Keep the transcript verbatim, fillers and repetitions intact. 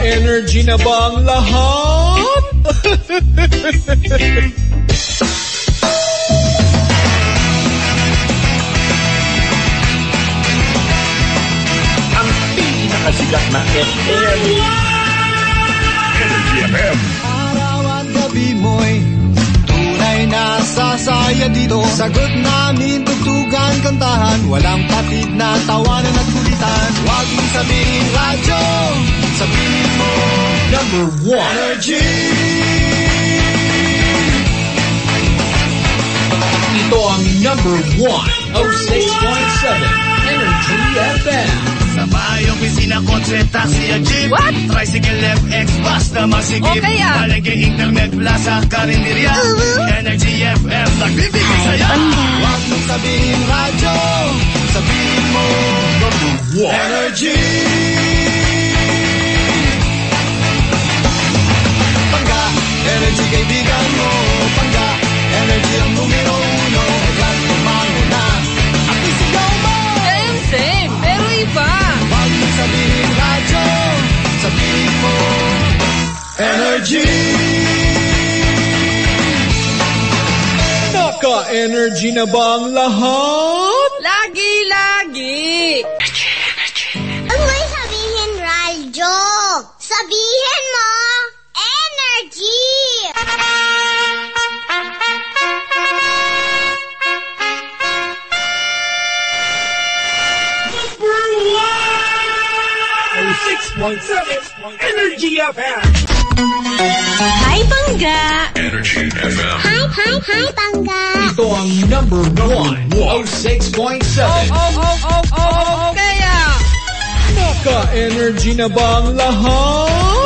Naka-energy na ba ang lahat? Ang pinakasikat na F M. Energy F M. Araw at gabi mo'y tunay na sasaya dito. Sagot namin, tugtugan, kantahan, walang patid na tawanan at kulitan. Huwag mong sabihin radyo, sabihin mo Number one. Energy. Ito ang number one, oh six point seven, Energy F M. Sa bahay, opisina, kotse, taxi at jeep. What? Tricycle, F X, basta masikip. Okay, ah. Palengke, internet, plaza, karinderya. Uh-huh. Energy F M, nagbibigay sa'yo. Huwag mong sabihin radyo, sabihin mo Number one. Energy. Pangga, energy kaibigan mo. Pangga, energy ang numero uno. Huwag tumango na at isigaw mo. Same, same, pero iba. Huwag mong sabihin radyo, sabihin mo Energy. Naka-energy na ba ang lahat? Lagi, lagi. Huwag mo sabihin radyo. Sabihin mo, energy! oh six point seven, Energy F M. Hi, Pangga. Energy F M. Hi, hi, hi, Pangga! Ito ang number one, oh six point seven. Oh, oh, oh, oh, oh, okay ah. Naka-energy na ba ang lahat?